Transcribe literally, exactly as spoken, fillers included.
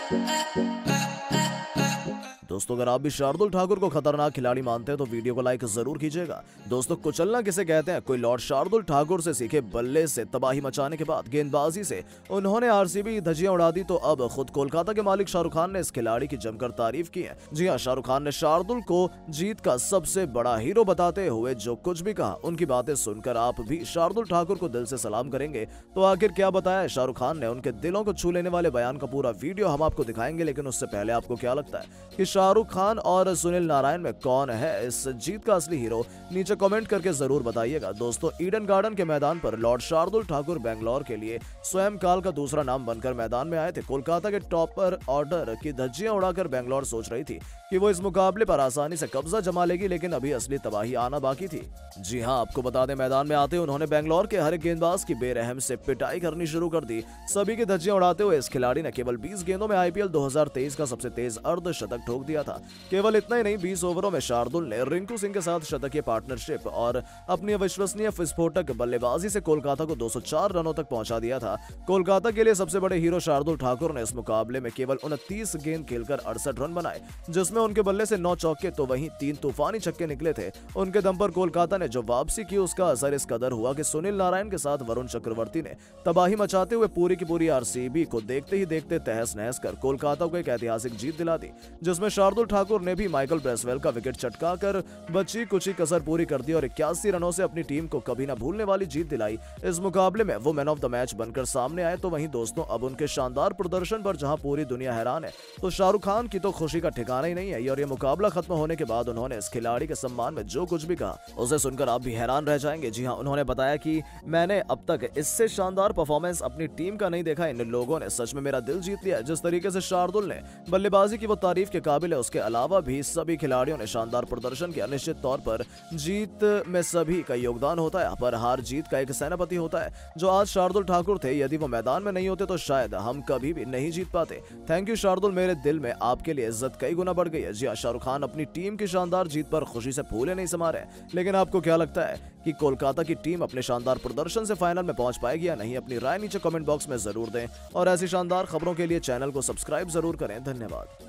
दोस्तों, अगर आप भी शार्दुल ठाकुर को खतरनाक खिलाड़ी मानते हैं तो वीडियो को लाइक जरूर कीजिएगा। दोस्तों, कुचलना किसे कहते हैं? कोई लॉर्ड शार्दुल ठाकुर से सीखे बल्ले से तबाही मचाने के बाद गेंदबाजी से उन्होंने आरसीबी धज्जियां उड़ा दी, तो अब खुद कोलकाता के मालिक शाहरुख खान ने इस खिलाड़ी की जमकर तारीफ की है। जी हाँ, शाहरुख खान ने शार्दुल को जीत का सबसे बड़ा हीरो बताते हुए जो कुछ भी कहा, उनकी बातें सुनकर आप भी शार्दुल ठाकुर को दिल से सलाम करेंगे। तो आखिर क्या बताया शाहरुख खान ने? उनके दिलों को छू लेने वाले बयान का पूरा वीडियो हम आपको दिखाएंगे, लेकिन उससे पहले आपको क्या लगता है कि शाहरुख खान और सुनील नारायण में कौन है इस जीत का असली हीरो? नीचे कमेंट करके जरूर बताइएगा। दोस्तों, ईडन गार्डन के मैदान पर लॉर्ड शार्दुल ठाकुर बेंगलोर के लिए स्वयं काल का दूसरा नाम बनकर मैदान में आए थे। कोलकाता के टॉपर ऑर्डर की धज्जियां उड़ाकर बेंगलोर सोच रही थी कि वो इस मुकाबले पर आसानी से कब्जा जमा लेगी, लेकिन अभी असली तबाही आना बाकी थी। जी हां, आपको बता दें, मैदान में आते उन्होंने बेंगलोर के हर एक गेंदबाज की बेरहम से पिटाई करनी शुरू कर दी। सभी की धज्जियां उड़ाते हुए इस खिलाड़ी ने केवल बीस गेंदों में आईपीएल दो हज़ार तेईस का सबसे तेज अर्धशतक ठोक दिया था। केवल इतना ही नहीं, बीस ओवरों में शार्दुल ने रिंकू सिंह के साथ शतकीय पार्टनरशिप और अपनी अविश्वसनीय विस्फोटक बल्लेबाजी से कोलकाता को दो सौ चार रनों तक पहुंचा दिया था। कोलकाता के लिए सबसे बड़े हीरो शार्दुल ठाकुर ने इस मुकाबले में केवल उनतीस गेंद खेलकर अड़सठ रन बनाए, जिसमें उनके बल्ले से नौ चौके तो वहीं तीन तूफानी छक्के निकले थे। उनके दम पर कोलकाता ने जो वापसी की, उसका असर इस कदर हुआ कि सुनील नारायण के साथ वरुण चक्रवर्ती ने तबाही मचाते हुए पूरी की पूरी आरसीबी को देखते ही देखते तहस नहस कर कोलकाता को एक ऐतिहासिक जीत दिला दी, जिसमें शार्दुल ठाकुर ने भी माइकल ब्रेसवेल का विकेट चटकाकर बची कुची कसर पूरी कर दी और इक्यासी रनों से अपनी टीम को कभी न भूलने वाली जीत दिलाई। इस मुकाबले में वो मैन ऑफ द मैच बनकर सामने आए। तो वहीं दोस्तों, अब उनके शानदार प्रदर्शन पर जहां पूरी दुनिया हैरान है, तो शाहरुख खान की तो खुशी का ठिकाना ही नहीं है। और ये मुकाबला खत्म होने के बाद उन्होंने इस खिलाड़ी के सम्मान में जो कुछ भी कहा, उसे सुनकर आप भी हैरान रह जाएंगे। जी हाँ, उन्होंने बताया कि मैंने अब तक इससे शानदार परफॉर्मेंस अपनी टीम का नहीं देखा। इन लोगों ने सच में मेरा दिल जीत लिया। जिस तरीके से शार्दुल ने बल्लेबाजी की वो तारीफ के काबिल है। उसके अलावा भी सभी खिलाड़ियों ने शानदार प्रदर्शन किया। निश्चित तौर पर जीत में सभी का योगदान होता है, पर हार जीत का एक सेनापति होता है, जो आज शार्दुल ठाकुर थे। यदि वो मैदान में नहीं होते तो शायद हम कभी भी नहीं जीत पाते। थैंक यू शार्दुल, मेरे दिल में आपके लिए इज्जत कई गुना बढ़ गई है। जी हाँ, शाहरुख खान अपनी टीम की शानदार जीत पर खुशी से फूले नहीं समा रहे। लेकिन आपको क्या लगता है कि कोलकाता की टीम अपने शानदार प्रदर्शन से फाइनल में पहुंच पाएगी या नहीं? अपनी राय नीचे कमेंट बॉक्स में जरूर दें और ऐसी शानदार खबरों के लिए चैनल को सब्सक्राइब जरूर करें। धन्यवाद।